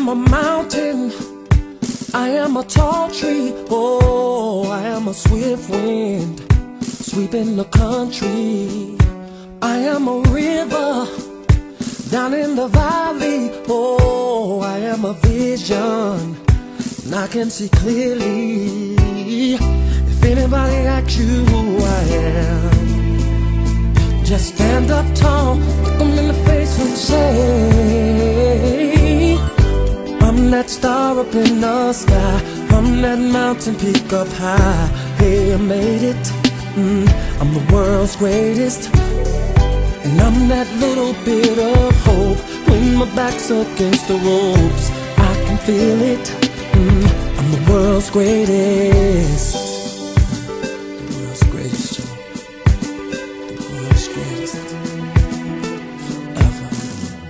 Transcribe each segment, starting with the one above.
am a mountain, I am a tall tree. Oh, I am a swift wind sweeping the country. I am a river down in the valley. Oh, I am a vision and I can see clearly. If anybody asks you who I am, just stand up tall, look them in the face and say, I'm that star up in the sky, I'm that mountain peak up high. Hey, I made it, I'm the world's greatest. And I'm that little bit of hope when my back's against the ropes. I can feel it, I'm the world's greatest. The world's greatest, Joe. The world's greatest. Forever.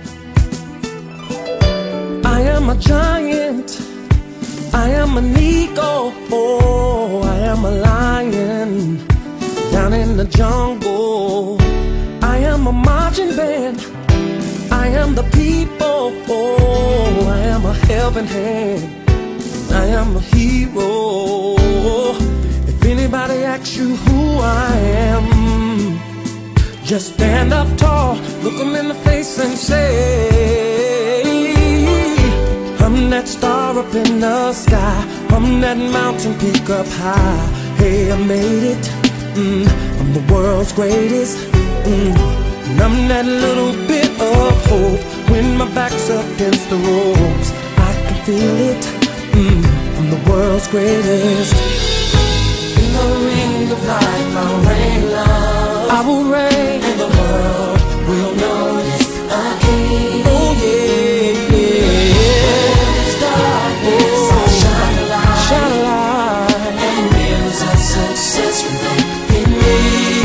I am a giant, I am an eagle. Oh, I am a lion down in the jungle. I am a marching band, I am the people. Oh, I am a helping hand, I am a hero. If anybody asks you who I am, just stand up tall, look them in the face and say, I'm that star up in the sky, I'm that mountain peak up high. Hey, I made it, I'm the world's greatest. And I'm that little bit of hope when my back's against the ropes. I can feel it, I'm the world's greatest. In the ring of life I'll reign love, I will reign, and the world will notice again. Oh yeah, yeah. This darkness, I'll shine a light, shine a light, and rivers of success flow in me.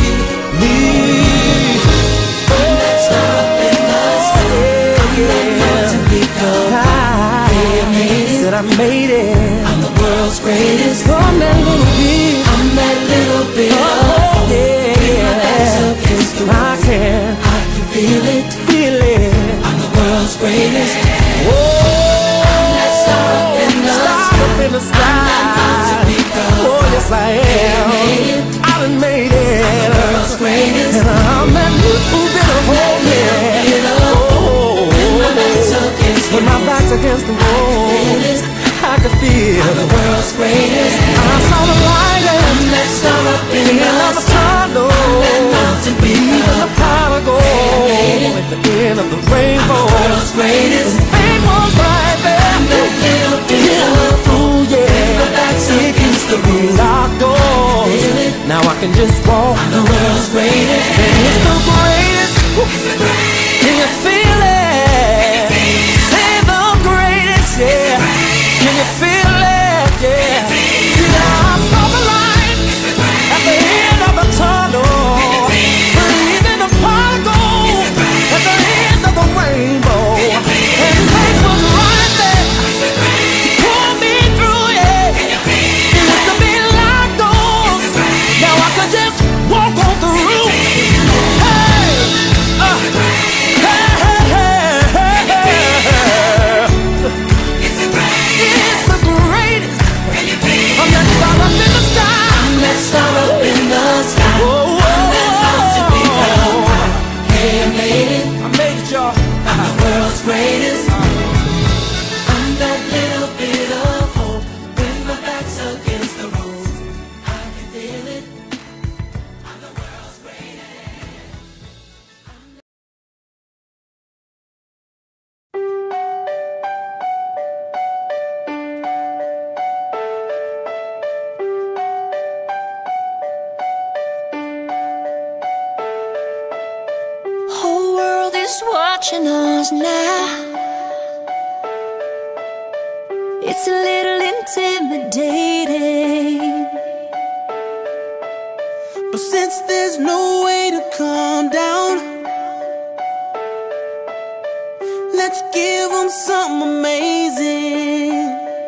I made it, I'm the world's greatest. I'm that little bit, I'm that little bit. Oh yeah, yeah. I can feel it, feel it. I'm the world's greatest. Oh, I'm that star up in the sky. Oh yes I am. I done made it. I'm the world's greatest. And I'm that little bit of hope. When my back's against the wall, I can feel I'm the world's greatest. I saw the light and that star up in the tunnel, that mountain peak of the pot of gold at the end of the rainbow. The world's greatest. The fame was right there. I'm that little bit of fool, yeah. My back's against the locked door. Now I can just walk. I'm the world's greatest. And it's the greatest. It's the greatest. Can you feel it? Yeah, can you feel it? Yeah, see I saw the light at the end of the tunnel, breathing the pot of gold at the end of the rainbow, and faith was right there to pull me through. Yeah, it used to be locked doors, now I can just walk on through. Hey, star up in the sky. Oh, I'm that mountain peak up high. Hey, I made it. I made it, y'all. I'm the world's greatest. I'm that little bit of hope when my back's against the ropes. I can feel it. I'm the world's greatest. Watching us now, it's a little intimidating, but since there's no way to calm down, let's give them something amazing.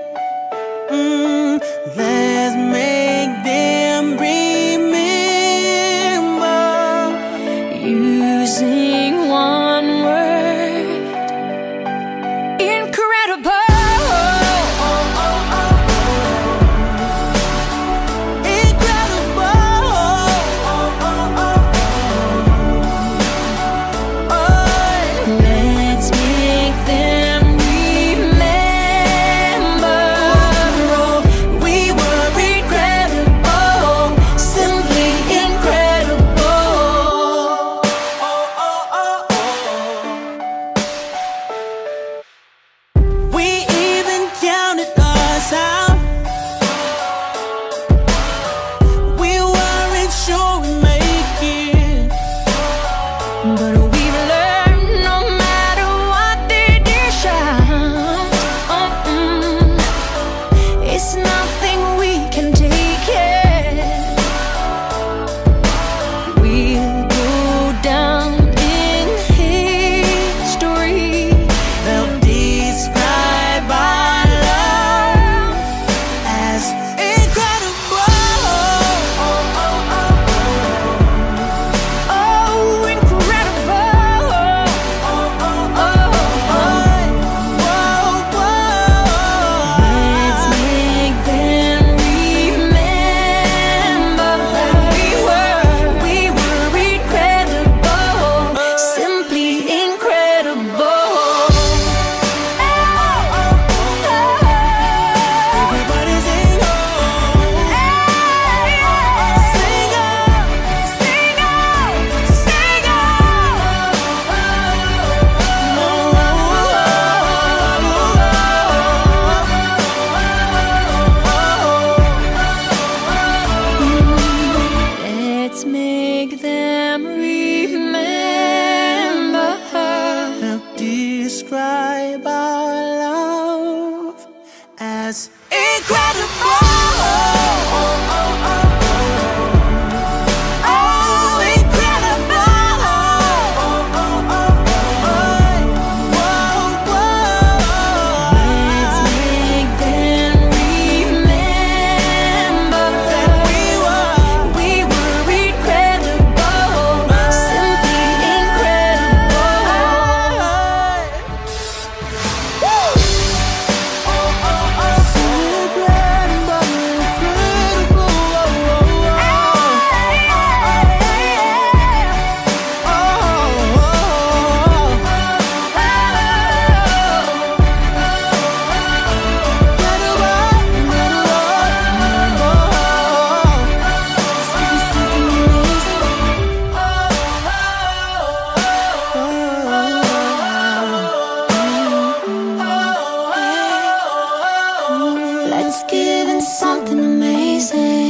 Let's make them remember using one word: incredible. but we've learned no matter what they dish out, it's nothing we can take it. We'll go down in history. They'll describe our love as incredible. Oh, incredible. Let's make them remember that we were incredible, simply incredible. Everybody sing oh, sing oh, Sing out, sing out. Let's make them remember her. help describe our love as incredible. Oh, incredible. Let's make them remember that we were incredible, simply Let's give it something amazing.